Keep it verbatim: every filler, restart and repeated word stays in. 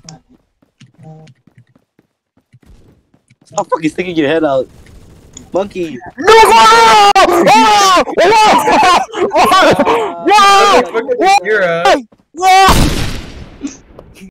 Stop fucking sticking your head out. Monkey. No! Oh! Oh! Oh! Oh! Motherfucker, you're a- Oh!